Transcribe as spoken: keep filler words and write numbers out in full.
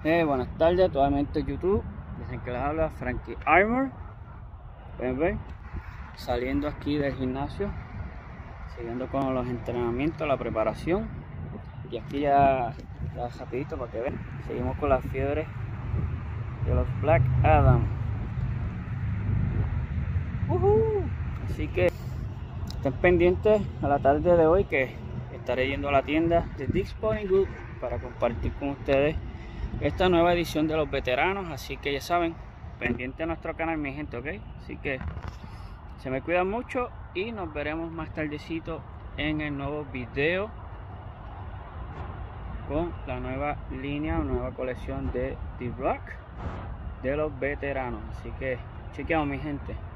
Eh, buenas tardes, nuevamente YouTube. Desde que les habla Frankie Armor. Pueden ver, saliendo aquí del gimnasio, siguiendo con los entrenamientos, la preparación. Y aquí ya, ya rapidito para que vean, seguimos con las fiebres de los Black Adam. Uh-huh. Así que estén pendientes a la tarde de hoy, que estaré yendo a la tienda de Dick's Sporting Goods para compartir con ustedes esta nueva edición de los veteranos. Así que ya saben, pendiente a nuestro canal, mi gente, ok. Así que se me cuidan mucho y nos veremos más tardecito en el nuevo video con la nueva línea, nueva colección de The Rock de los veteranos. Así que chequeamos, mi gente.